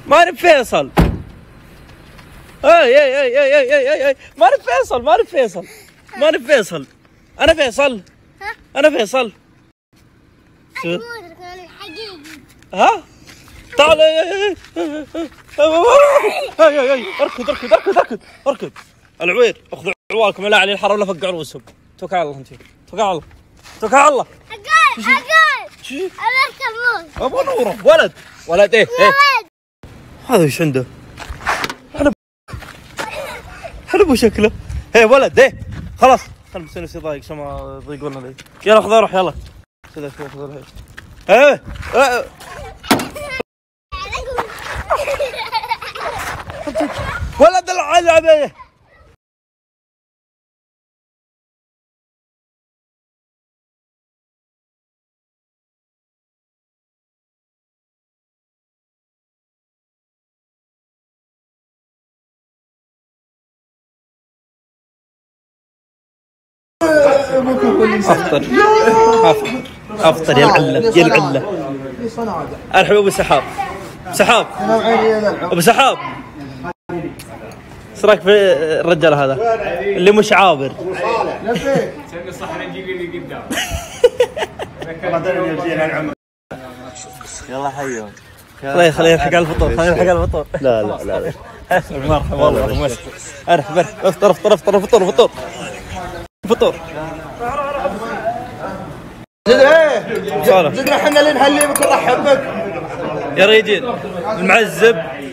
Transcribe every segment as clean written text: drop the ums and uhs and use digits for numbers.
ماني بفيصل. اي ماني بفيصل، ماني بفيصل، ماني بفيصل. انا فيصل، انا فيصل. ها تعال. اركض اركض اركض اركض اركض. العوير اخذوا عوالكم لا علي الحر ولا فقع رؤوسهم. توكل على الله انت، توكل على الله، توكل على الله. عقال ابو نوره. ولد ولد. ايه هذا ايش عنده؟ حلو شكله. ايه ولد. ايه خلاص خل بس نفسي ضايق عشان ما يضيقون علي. يلا خذ روح يلا. كذا كذا خذ الهيش. ايه ولد العلبة. افطر افطر يا العله يا العله. ارحب ابو سحاب. سحاب ابو سحاب، ايش رايك في الرجال هذا اللي مش عابر؟ يلا حيهم. الله يخليه يلحق على الفطور، خليه يلحق على الفطور. لا لا لا مرحبا والله. ارحب افطر افطر افطر فطور فطور فطور. زدنا احنا اللي نهلي بك ونرحب يا رجال. المعذب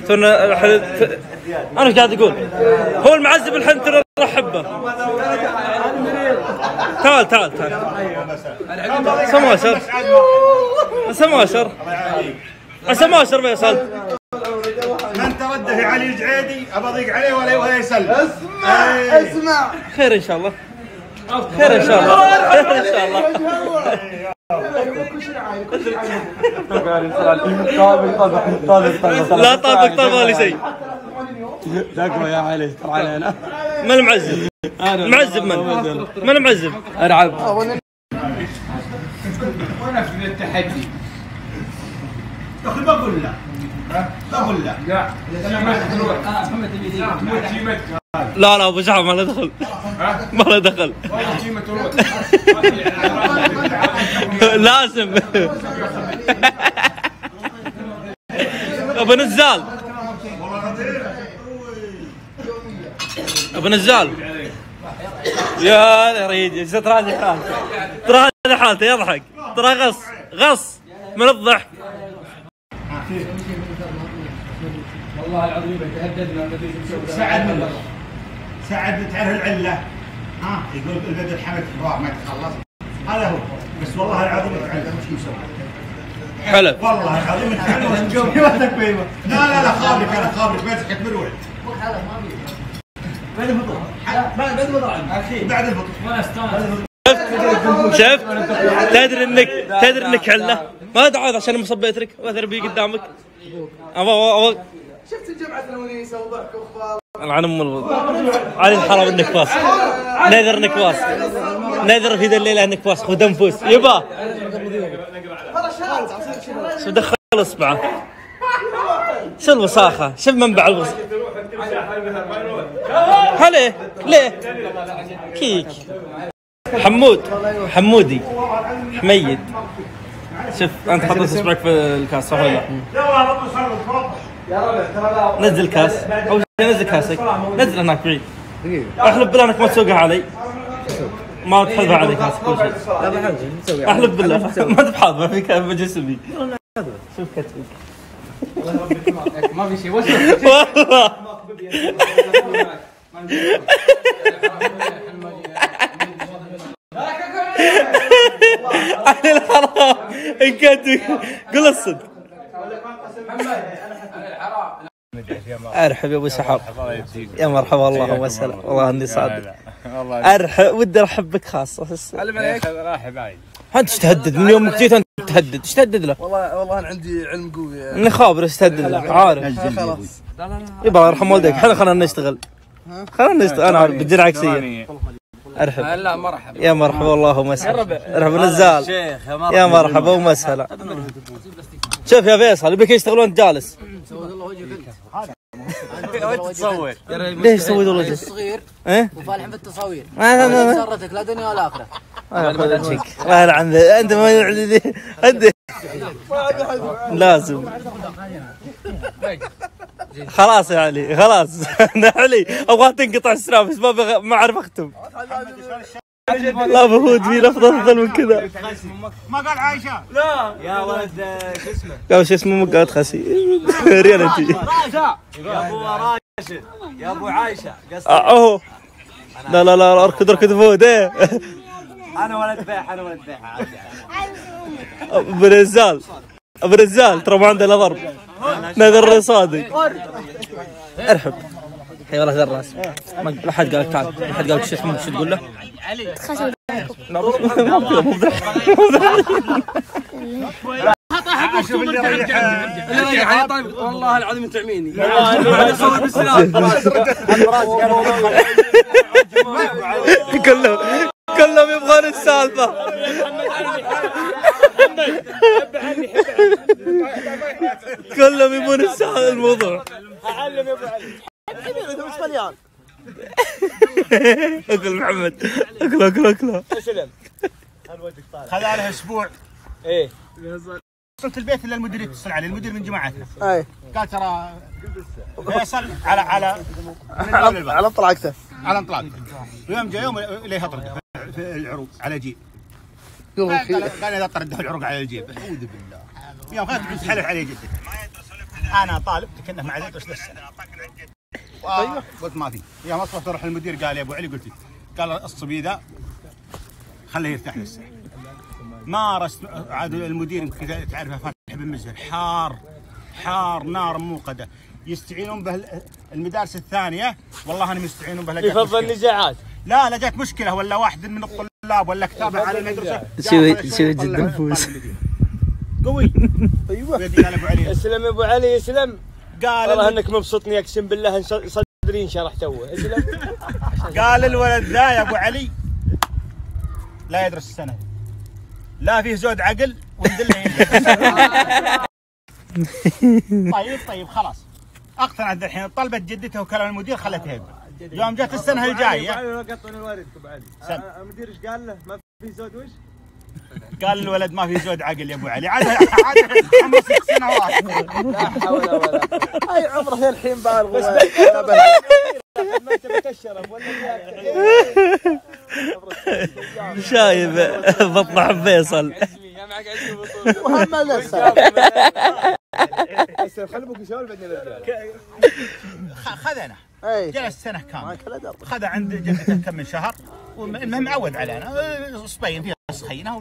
انا ايش قاعد اقول؟ هو المعذب الحين ترى نرحب به. تعال تعال تعال. سماشر سماشر سماشر فيصل. من ترده يا علي الجعيدي ابى اضيق عليه ولا يسلم. اسمع خير ان شاء الله، خير ان شاء الله، خير ان شاء الله. لا طابق طابق ولا شيء. دقمه يا علي ترى علينا. من المعذب؟ المعذب من المعذب؟ ارعب. وانا في التحدي. اخي بقول له بقول له لا انا ما تروح. محمد تبي لا لا ابو سحاب ما له دخل، ما له دخل. لازم. ابو نزال ابو نزال يا ريدي. ترى هذه حالته، ترى هذه حالته يضحك، ترى غص غص من الضحك. والله العظيم تهددنا. سعد سعد تعرف العله؟ ها يقول البدر حمد فراغ ما تخلص. هذا هو بس والله العظيم تعرف مش مسوي. حلف والله العظيم تعرف. لا لا لا خابرك انا خابرك بمسحك بروح. بعد الفطور بعد الفطور بعد الفطور وانا استانس. شفت تدري انك عله ما تعود عشان مصبيتك وثربي قدامك. شفت الجمعة الونيسة وضحك واخبار. العن ام علي الحرام النكواس. نذر نكواس، نذر في ذا الليله نكواس. خذ انفس يبا شو دخل اصبعه. شو الوساخه، شو منبع الوساخه. هليه ليه كيك حمود حمودي حميد. شوف انت حطيت اصبعك في الكاس صح ولا لا؟ نزل الكاس اول شيء، نزل كاسك، نزل هناك بعيد. احلف بالله انك ما تسوقها علي، ما تحذفها علي كاسك كل شيء. لا بحاجة احلف بالله ما تبحاذها في جسمي. شوف كتفك ما في شيء وش والله. علي الحرام انكتك قل الصدق. ارحب يا ابو سحاب. يا مرحبا اللهم وسهلا. والله اني صادق. ارحب ودي ارحب بك خاصه. علم عليك. راحب عايد. انت تهدد من يوم جيت انت تهدد. ايش تهدد له؟ والله انا عندي علم قوي. اني خابر ايش تهدد له عارف. خلاص يبا ارحم والديك. خلينا نشتغل. خلينا نشتغل. انا بدي عكسيه. ارحب. لا مرحبا. يا مرحبا اللهم وسهلا. ارحب نزال. يا مرحبا ومسهلا. شوف يا فيصل يبيك يشتغل وانت جالس. سويت الله وجهك وانت تصور ليش سويت وجهك؟ الصغير ايه؟ وفالح في التصاوير ما سرتك لا دنيا ولا اخره. الله يلعن ذي انت ما يلعن ذي انت لازم خلاص يا علي خلاص انا علي ابغى تنقطع السلام بس ما اعرف اختم. لا بهود في لفظ افضل من كذا. ما قال عايشه؟ لا يا ولد شو اسمه؟ قال شو اسمه مقعد خسي ريالتي. يا ابو راشد يا ابو عايشه اهو لا لا لا اركض فهود ايه انا ولد بيح انا ولد بيح ابو رزال ترى ما عندنا ضرب نذر صادق ارحب حي والله ذر راس لا حد قال تعال لا حد قال شو اسمه شو تقول له؟ علي شوف اللي ريح طيب والله العظيم انت عميني كلهم يبغون السالفه. كلهم يبون السالفه الموضوع. اعلم يا ابو علي حبيبي انت مش مليان. اكل محمد اكله اسلم خذ له اسبوع. ايه وصلت البيت الا المدير يتصل علي المدير من جماعتنا. اي قال ترى فيصل على طلعته على انطلاق. يوم جاء يوم اللي يطرد في العروق على جيب. قال اذا طرده العروق على الجيب اعوذ بالله. يوم خذت قلت حلف عليه جدك. انا طالب كنا مع زيد وش السنه. ايوه قلت ما في. يوم اصبحت اروح المدير قال يا ابو علي قلت قال الصبي ذا خليه يرتاح للسنه. مارس عاد المدير يمكن تعرفه فتح بن مزهر حار نار موقده يستعينون به المدارس الثانيه والله انهم يستعينون به. يفضل نزاعات لا جات مشكله ولا واحد من الطلاب ولا كتابه على المدرسه شوي جدا نفوس قوي. ايوه قال ابو علي اسلم يا ابو علي اسلم. قال والله انك مبسوطني اقسم بالله صدري انشرح توه. اسلم. قال الولد ذا يا ابو علي لا يدرس السنه لا فيه زود عقل وندله. طيب خلاص اقتنعت الحين طلبت جدته وكلام المدير خلتها يقعد. يوم جت السنه الجايه قطني الورد ابو علي المدير ايش قال له؟ ما في زود وش؟ قال الولد ما في زود عقل يا ابو علي عاد 5 سنوات. لا حول ولا قوه. اي عمره الحين بالغ ما انت بتشرف ولا شايب بطلع فيصل معك عزمي بطول وهم نفسه. خلي ابوك يسولف بعدين الرجال. خذنا اي جلس سنه كامله خذ عند جدته كم من شهر والمهم معود علينا صبين فيها سخينه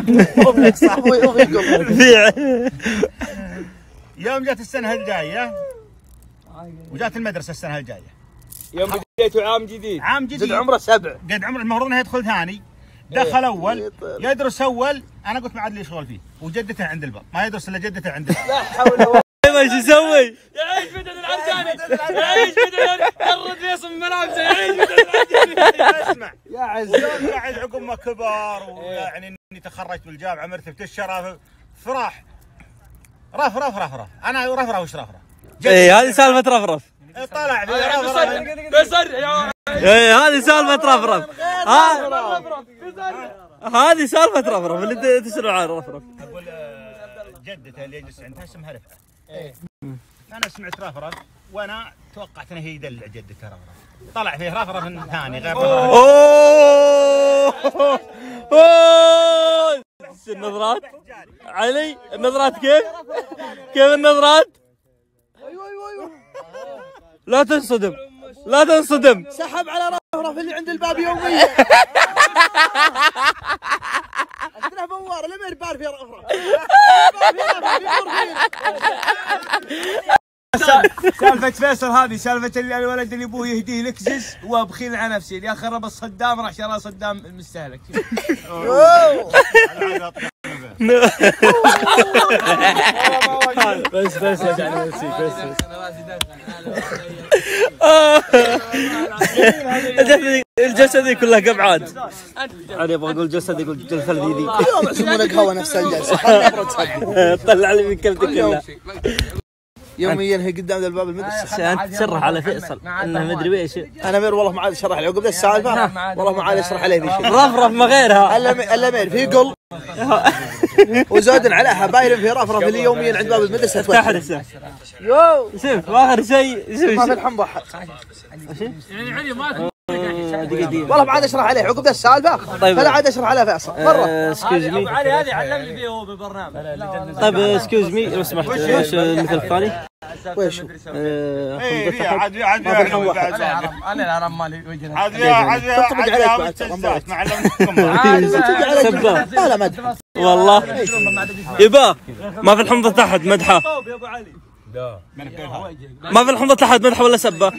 يوم جت السنه الجايه وجات المدرسه السنه الجايه يوم بديتوا عام جديد قد عمره 7 قد عمره المفروض انه يدخل ثاني دخل اول يدرس اول. انا قلت ما عاد لي شغل فيه وجدته عند الباب ما يدرس الا جدته عند الباب. لا حول ولا ايش يسوي؟ يعيش بدل العرجاني يعيش بدل يرد فيصل من ملابسه يعيش بدل العرجاني. اسمع يا عزام قاعد عقب ما كبر ويعني اني تخرجت بالجامعه مرتبه الشرف فرح رف انا رفرف وش رفرف. اي هذه سالفه رفرف. طلع في بيصرح اي هذه سالفه رفرف. هذه سالفه رفرف اللي تسمع عن رفرف. اقول جدته اللي يجلس عندها اسمها رفعه. انا سمعت رفرف وانا توقعت انه هي يدلع جدته رفرف. طلع فيه رفرف ثاني غير اوه النظرات علي النظرات كيف النظرات؟ ايوه لا تنصدم سحب على رفرف اللي عند الباب يوميا. عندنا بوار لما يبار في رفرف. سالفة فيصل هذه سالفة الولد اللي ابوه يهديه لكزز وبخيل على نفسه اللي خرب الصدام راح شرى صدام المستهلك. بس يا جعل الجلسه ذي كلها قبعات. انا ابغى اقول الجلسه ذي الجلسه ذي اليوم يحسبونك قهوه نفس الجلسه. طلع لي من كلمتك كلها. يوميا هي قدام الباب المدرسه. انت تشرح على فيصل انه مدري ايش. انا امير والله ما عاد اشرح له عقب السالفه، والله ما عاد اشرح عليه ذي شيء. رفرف ما غيرها. الا امير في قل وزود عليها باين في رفرف اللي يوميا عند باب المدرسه تحرسه. يو شوف اخر شيء ما في الحمض احد. يعني علي ما والله ما عاد اشرح عليه عقب السالفه. طيب فلا عاد اشرح على فيصل مره. اسكيوز مي علي هذه علمني فيه هو بالبرنامج. طيب اسكيوز مي لو سمحت وش المثل الثاني؟ ويش؟ عاد انا الهرم مالي وجهنا عاد ما علمتكم. سباب لا ما ادري والله يبا ما في الحمضة تحت مدحه. ما في الحمضة تحت مدحه ولا سبه؟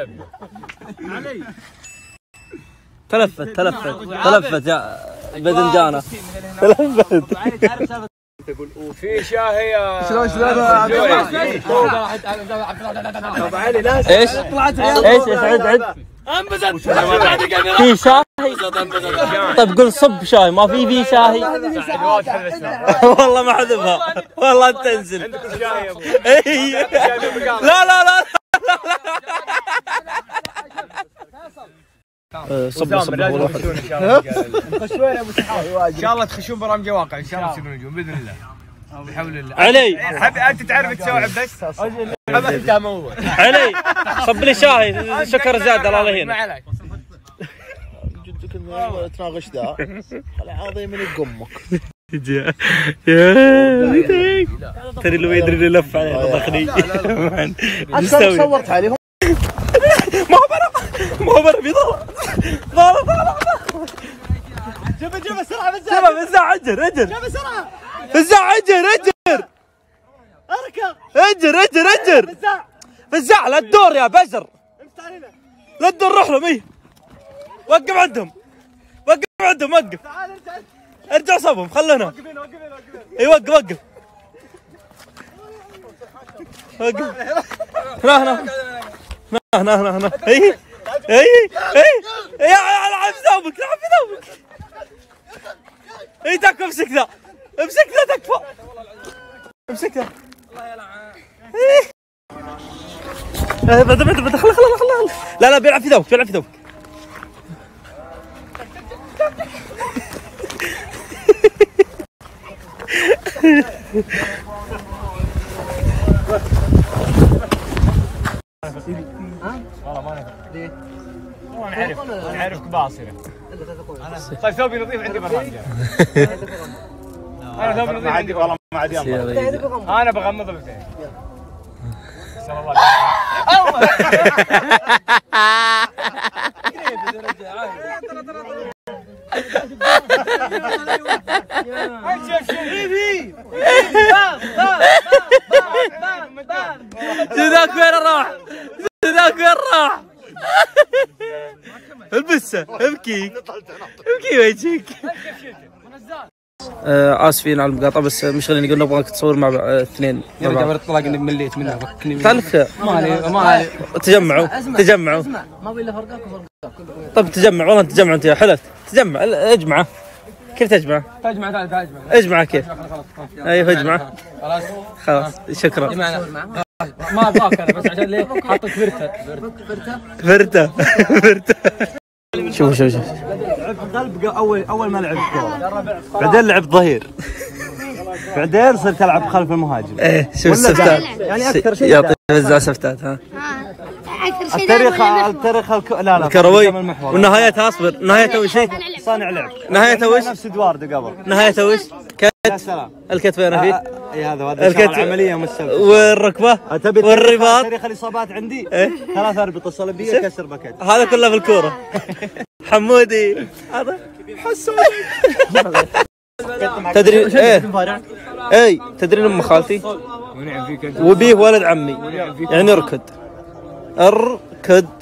تلفت يا باذنجانه تلفت. وفي شاهي شلون ايش عد في شاي. طيب قل صب شاي. ما في شاي والله ما حذفها والله انت تنزل. عندكم شاي يا ابو. لا صب ان شاء الله تخشون برامج واقع ان شاء الله تصيرون نجوم باذن الله بحول الله. علي انت تعرف تستوعب بس انت موضوع. علي صب لي شاي شكر زاد الله ما هنا. عليك جدك تناقش ذا العظيم من امك. ترى لو يدري لف عليه ضخني. انا صورت عليهم ما هو برا في ضرب جيب السرعه فزاع اجر جيب السرعه فزاع اجر اركب فزاع لا تدور يا بزر لا تدور. روح لهم. ايه وقف عندهم وقف ارجع صوبهم خلونا. اي وقف هنا اي العب ثوبك اي تكفى. امسك ذا تكفى. امسك ذا. خلاص لا بيلعب في ثوبك. والله ما نعرفك باصره. طيب ثوبي نظيف عندي برنامج. انا ثوبي نظيف عندي والله ما عاد يوم. انا بغمض لك. صلى الله ذاك وين راح البسه ابكي وجهك. اسفين على المقاطعه بس مشغلين يقول نبغاك تصور مع اثنين. يرجع الطلاق اني مليت منها. تعرف ما تجمعوا ما في الا فرقاك. طب تجمع والله تجمع انت يا حلف. تجمع اجمعه. كيف تجمع؟ اجمعه كيف؟ ايوه اجمعه خلاص شكرا. ما ابغاك انا بس عشان ليه حاطط فرته. شوف قلب اول ما لعبت كوره بعدين لعبت ظهير بعدين صرت العب خلف المهاجم. ايه شوف السفتات يعني اكثر شيء يعطي فزع سفتات. ها التاريخ لا الكروي والنهايتها اصبر. نهايتها وش؟ صانع لعب. نهايتها وش؟ نفس ادواردو قبل. نهايتها وش؟ يا سلام. الكتف وين فيه؟ اي هذا العمليه مستوى والركبه والرباط. تاريخ الاصابات عندي 3 اربطه صليبيه كسر باكيت. هذا كله في الكوره. حمودي هذا تدري ايه تدري ام خالتي وبيه ولد عمي يعني اركد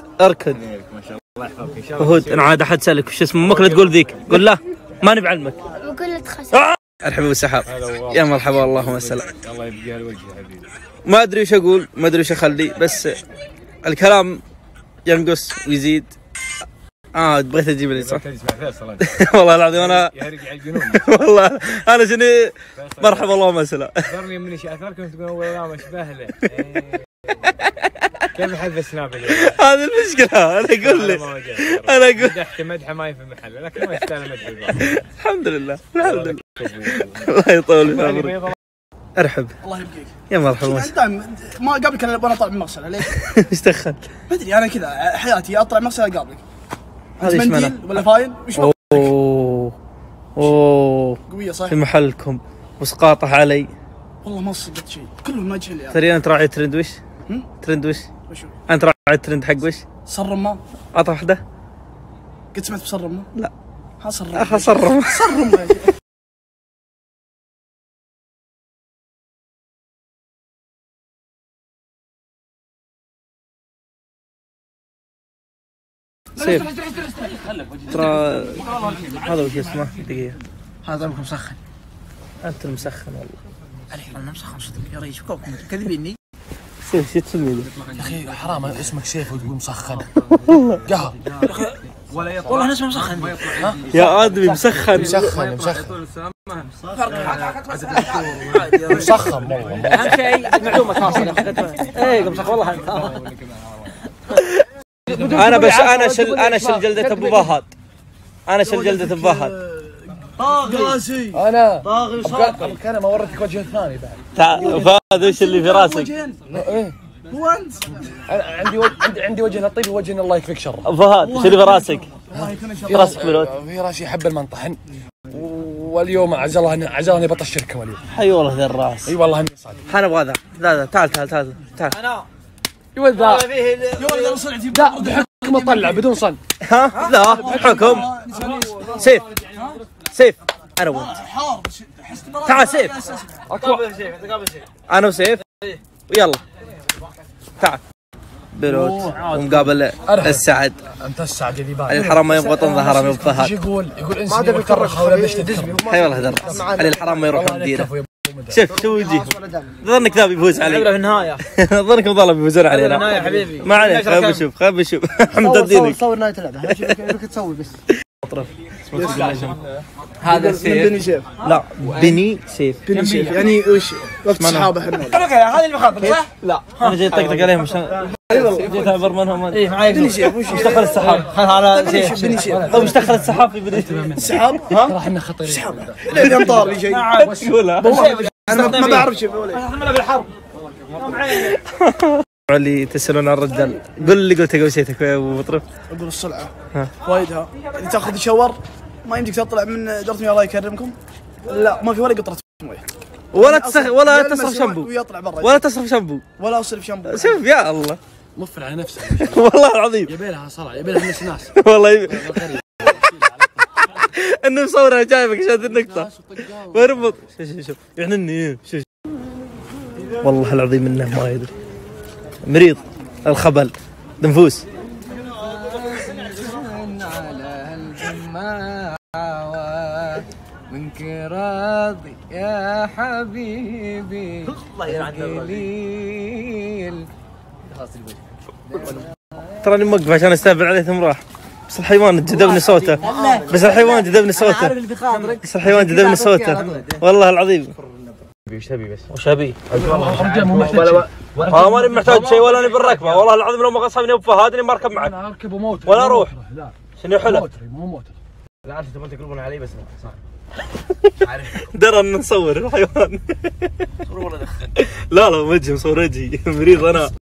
هود. انا عاد احد سالك وش اسم امك لا تقول ذيك. قول لا ما نبي علمك. وكل تخسر. الحبيب والسحاب يا مرحبا اللهم السلام. الله يبقيها الوجه حبيبي. ما ادري وش اقول ما ادري وش اخلي بس الكلام ينقص ويزيد. بغيت اجيب لي صح. تجلس مع فيصل انت. والله العظيم انا يرجع الجنون. والله انا شني مرحبا الله ومسهلا. ذرني من شيء اثركم تقول اول يوم اشبه له. كيف حذف السناب اليوم؟ هذه المشكله. انا اقول لك انا اقول مدحت مدحه ما في محله لكن ما يستاهل مدح البعض. الحمد لله الحمد لله. الله يطول في عمرك. ارحب. الله يبقيك. يا مرحبا. دائما ما قبلك انا وانا طالع من المغسله ليش؟ ايش دخل؟ ما ادري انا كذا حياتي اطلع من المغسله قابلك. هذا ايش معناه؟ منديل ولا فاين؟ وش اوه قويه صح؟ في محلكم وسقاطه علي. والله ما صدقت شيء كلهم ناجحين يعني. ترى انت راعي ترند وش؟ ترند وش؟ وشو؟ انت راعي الترند حق وش؟ صر رمان. اعطى واحده؟ قد سمعت بصر رمان؟ لا. ها صر رمان. اخ صرم. صر رمان. سيف ترى هذا وش اسمه؟ دقيقة هذا ابوك مسخن. انت المسخن والله. انا مسخن صدق يا ريش كوكم كذبيني. سيف شو تسمي لي؟ يا اخي حرام اسمك سيف وتقول مسخن. قهر. والله انا اسمه مسخن. يا ادمي مسخن. مسخن مسخن والله. اهم شيء معلومه خاصه ايه مسخن والله. انا بس انا شل جلدة ابو فهد. انا شل جلدة ابو فهد. طاغي. انا طاغي صار. انا ما وريتك وجه الثاني بعد. تعال فهد وش اللي في راسك؟ ايه هو انت. عندي وجه لطيف ووجه الله يكفيك شره. فهد وش اللي في راسك؟ في راسك بلوت. في راسي حب المنطحن واليوم عزلني بطشركم اليوم. حي والله ذا الراس. اي والله اني صادق. انا ابغى ذا. لا تعال تعال. يا ولد ذا يا ولد انا صنعتي. لا بحكم اطلع بدون صن. ها؟ لا حكم. سيف انا وانت. حار. تعال سيف. انا وسيف. ويلا تعال. بلوت ومقابل السعد. انت السعد اللي علي الحرام ما يبغى ظهره من فهد. ايش يقول انسى يفرخ ولا بيشتغل. اي والله درس علي الحرام ما يروح مدينه. شوف شو وجهه ظنك ذا بيفوز علي. في النهايه ظنك والله بيفوزون علينا. النهايه حبيبي ما عليك. خلينا نشوف حمد الدين. صور نهايه اللعبه ايش تسوي بس. هذا بني سيف. لا بني سيف. بني سيف يعني وش وقت الصحابه احنا. هذه اللي بخاطر صح؟ لا انا جيت طقطق عليهم عشان جيت اعبر منهم. اي معاي بني سيف وش دخل السحاب. هذا سيف بني سيف. طيب وش دخل السحاب في بني السحاب. ترى احنا خطيرين. ليه امطار لي شيء. تقولها انا ما بعرف شيء ولا. احنا بالحرب اللي تسالون عن الرجال. قل اللي قلت قوسيتك يا ابو مطرف. اقول الصلعه فايدها اللي تاخذ شاور ما يمديك تطلع من دورة مياه الله يكرمكم. لا ما في ولا قطره مويه ولا تصرف شامبو ويطلع برا ولا تصرف شامبو. ولا اصرف شامبو. شوف يا الله مفل على نفسه. والله العظيم يبيلها صلع يبيلها ناس والله انه مصور جايبك عشان النقطه ويربط. شوف يعنني شوف والله العظيم انه ما يدري مريض الخبل دنفوس. منك راضي يا حبيبي قليل. تراني موقف عشان استهبل عليه ثم راح. بس الحيوان جذبني صوته. بس الحيوان جذبني صوته والله العظيم. وش تبي بس؟ وش ابي؟ ماني محتاج شيء ولا اني بالركبه والله العظيم. لو ما غصبني ابو فهد اني ما اركب معك. انا اركب وموت ولا اروح. شنو حلو؟ مو موتر. لا انت تبون تقلبون علي بس صح. درى ان نصور الحيوان. لا وجهي مصور وجهي مريض انا.